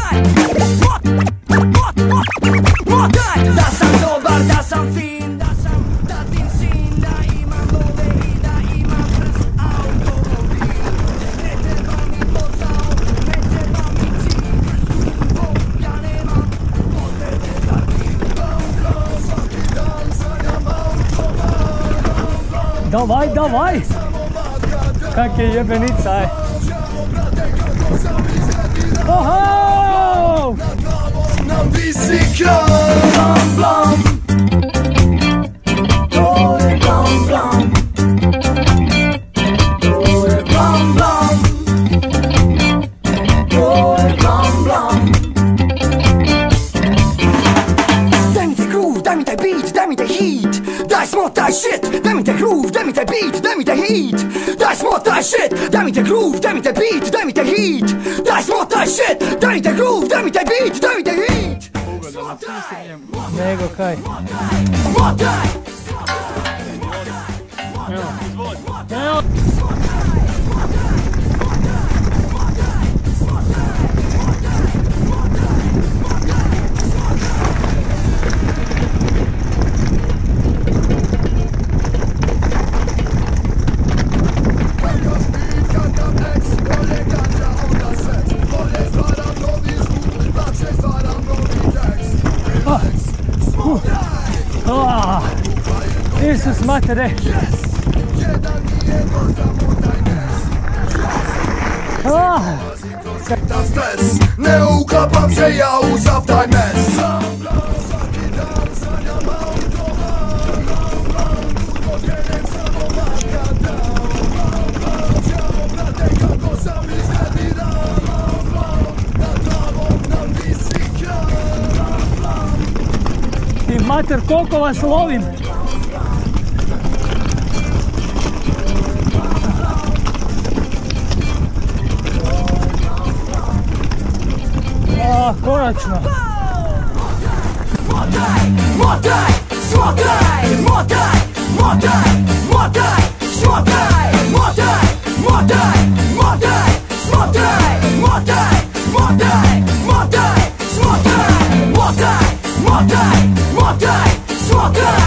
Da sam dobar, da sam fin, da tim sin, da imam love i da imam brz automobil. Ne treba mi posao, ne treba mi cilj, ja nemam potrebe za tim. Svaki dan sanjam automobil. Dawaj, dawaj! Kak je jebenica, aj! Oho! Nam visi kraj, blam blam. To je blam blam. To je blam blam. To je blam blam. Daj mi taj groove, daj mi taj beat, daj mi taj hit. Daj smotaj shit, daj mi taj groove, daj mi taj beat, daj mi taj hit. Daj smotaj shit, daj mi taj groove, daj mi taj beat, daj mi taj hit. Daj smotaj shit, daj mi taj groove, daj mi taj beat, daj mi taj hit. Nego kaj. Motaj! Evo. Isus matere! Ne uklapam se ja u sav taj mes. Ti mater, koliko vas lovim! Konačno! Motaj, motaj, smotaj, motaj, motaj, motaj, smotaj, motaj, motaj, motaj, smotaj, motaj, motaj, motaj, smotaj, motaj, motaj, motaj, smotaj.